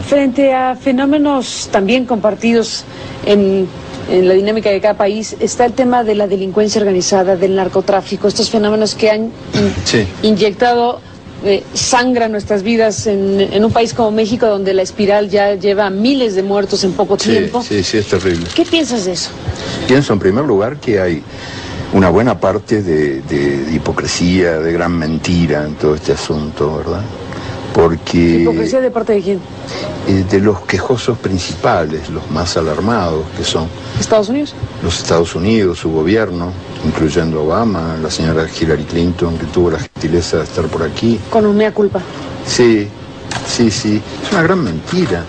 Frente a fenómenos también compartidos en la dinámica de cada país, está el tema de la delincuencia organizada, del narcotráfico, estos fenómenos que han inyectado sangre a nuestras vidas en un país como México, donde la espiral ya lleva miles de muertos en poco tiempo. Sí, es terrible. ¿Qué piensas de eso? Pienso en primer lugar que hay una buena parte de hipocresía, de gran mentira en todo este asunto, ¿verdad? Porque... ¿Hipocresía de parte de quién? De los quejosos principales, los más alarmados, que son... ¿Estados Unidos? Los Estados Unidos, su gobierno, incluyendo Obama, la señora Hillary Clinton, que tuvo la gentileza de estar por aquí. Con un mea culpa. Sí, es una gran mentira.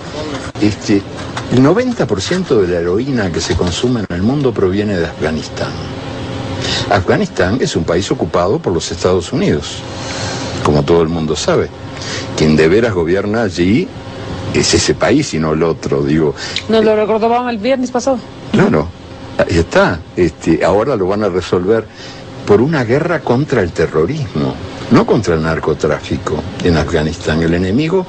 El 90% de la heroína que se consume en el mundo proviene de Afganistán. Afganistán es un país ocupado por los Estados Unidos, como todo el mundo sabe. Quien de veras gobierna allí es ese país y no el otro, digo. Nos lo recordó Obama el viernes pasado. Claro, ahí está. Ahora lo van a resolver por una guerra contra el terrorismo, no contra el narcotráfico en Afganistán. El enemigo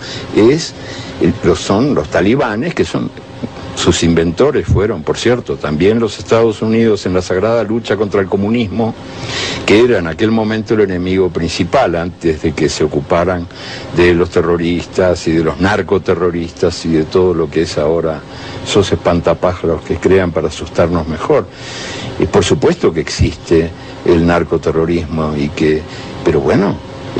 son los talibanes, que son... Sus inventores fueron, por cierto, también los Estados Unidos en la sagrada lucha contra el comunismo, que era en aquel momento el enemigo principal antes de que se ocuparan de los terroristas y de los narcoterroristas y de todo lo que es ahora esos espantapájaros que crean para asustarnos mejor. Y por supuesto que existe el narcoterrorismo pero bueno,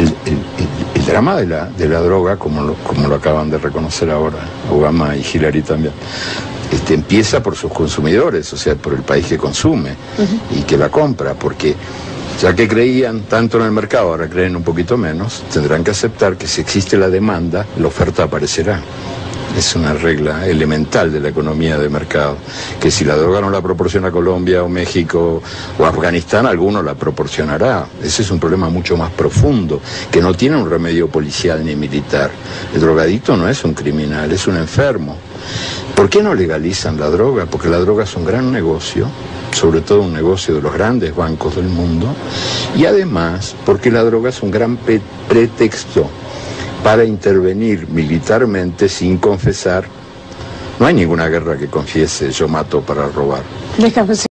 el drama de la droga, como lo acaban de reconocer ahora Obama y Hillary también, empieza por sus consumidores, o sea, por el país que consume y que la compra, porque ya que creían tanto en el mercado, ahora creen un poquito menos, tendrán que aceptar que si existe la demanda, la oferta aparecerá. Es una regla elemental de la economía de mercado, que si la droga no la proporciona Colombia o México o Afganistán, alguno la proporcionará. Ese es un problema mucho más profundo, que no tiene un remedio policial ni militar. El drogadicto no es un criminal, es un enfermo. ¿Por qué no legalizan la droga? Porque la droga es un gran negocio, sobre todo un negocio de los grandes bancos del mundo, y además porque la droga es un gran pretexto para intervenir militarmente sin confesar. No hay ninguna guerra que confiese yo mato para robar. Déjame